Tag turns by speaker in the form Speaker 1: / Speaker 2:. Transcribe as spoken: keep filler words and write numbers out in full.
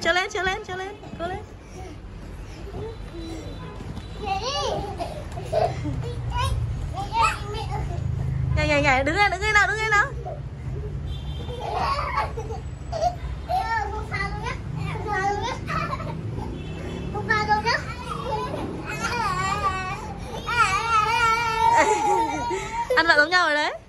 Speaker 1: Trèo lên, trèo lên, trèo lên, cố lên. Nhảy nhảy nhảy, đứng lên, đứng lên nào, đứng lên nào. Ăn vạ giống nhau rồi đấy.